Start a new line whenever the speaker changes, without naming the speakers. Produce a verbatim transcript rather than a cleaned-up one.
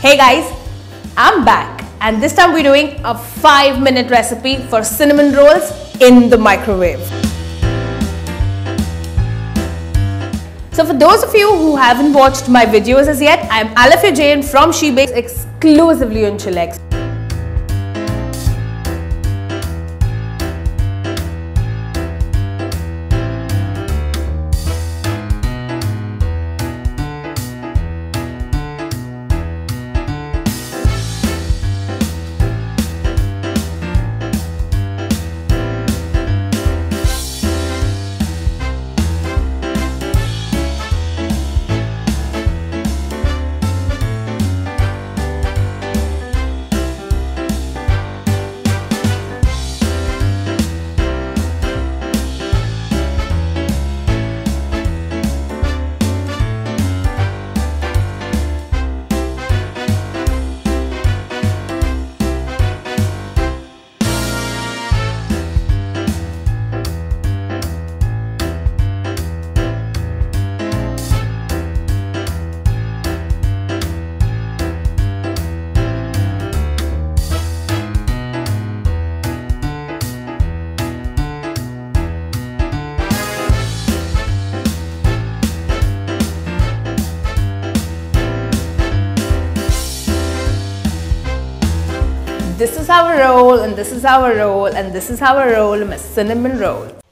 Hey guys, I'm back and this time we're doing a five minute recipe for cinnamon rolls in the microwave. So for those of you who haven't watched my videos as yet, I'm Alafia Jain from She Bakes exclusively on Chillx. This is how I roll, and this is how I roll, and this is how I roll my cinnamon rolls.